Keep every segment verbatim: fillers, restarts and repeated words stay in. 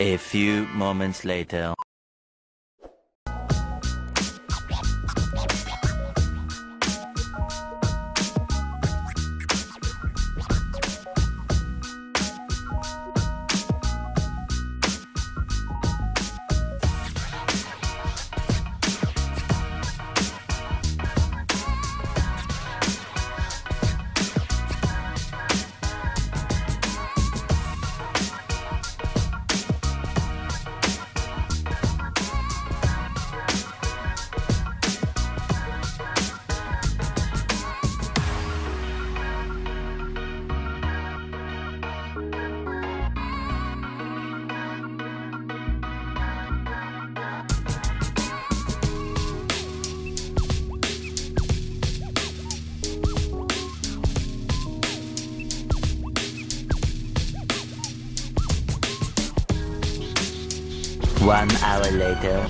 A few moments later. One hour later.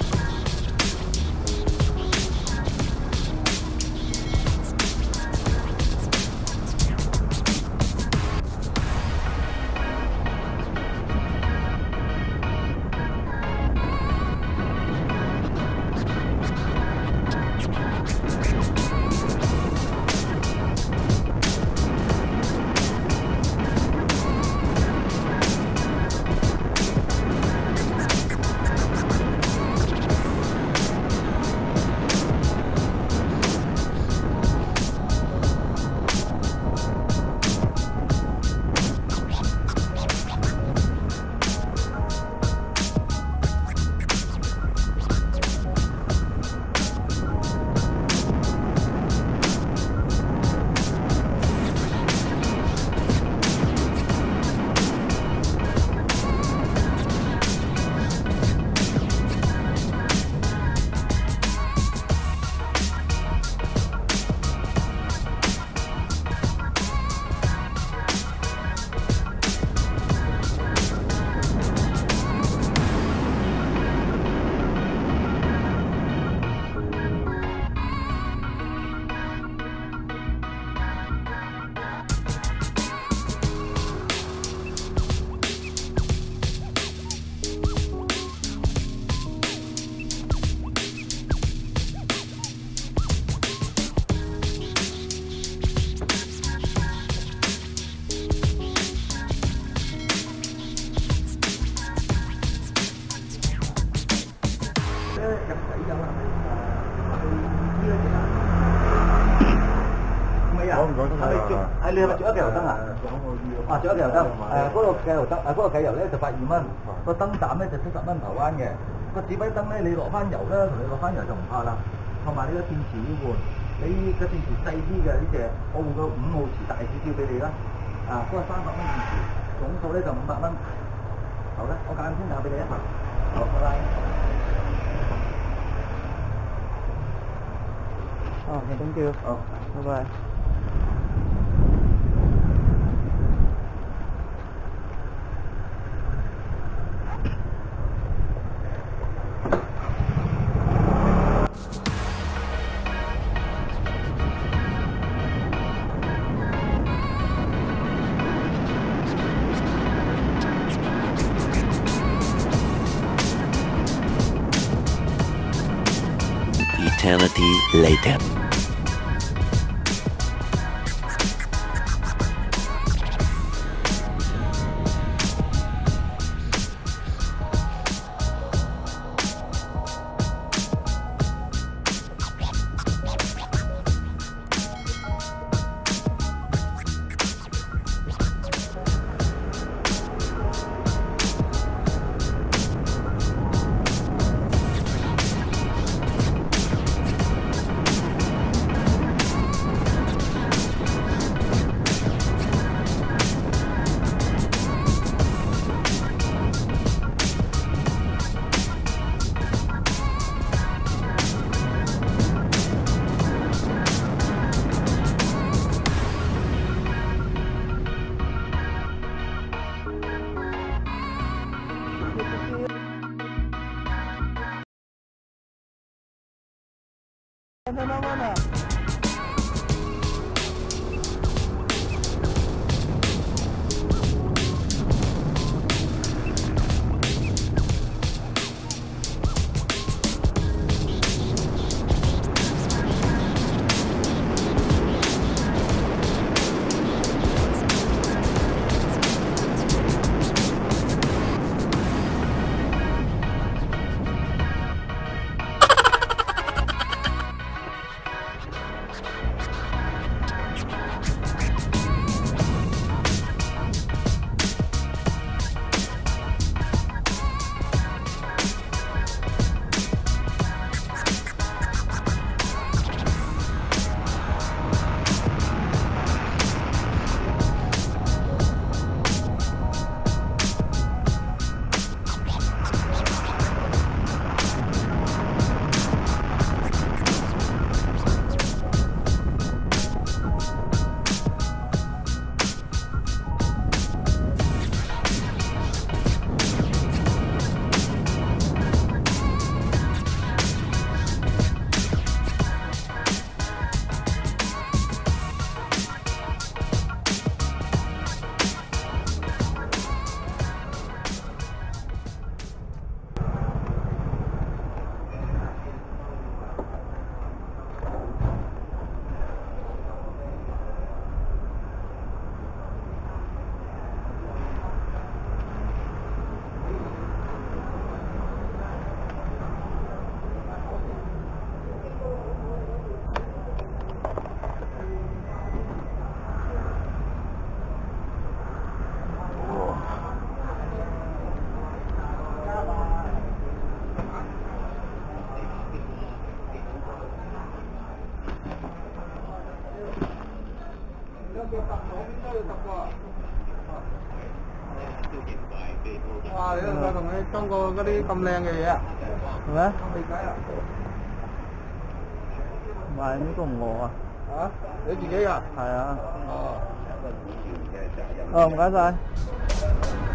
Ai lừa mà chữa kèo tăng à? À chữa kèo tăng. À có độ kèo tăng, à có độ kèo咧就百二蚊，個燈膽咧就七十蚊台灣嘅。個指揮燈咧你落翻油咧，同你落翻油就唔怕啦。同埋你個電池要換，你個電池細啲嘅呢隻，我換個五號池大少少俾你啦。啊，嗰個三百蚊電池，總數咧就五百蚊。好啦，我間先打俾你一下。好，拜拜。哦，thank you。好，拜拜。 Eternity later. 哇！你兩個同你裝個嗰啲咁靚嘅嘢啊？係咪？唔係呢個唔我啊。嚇？你自己㗎？係啊。哦。哦，唔該晒。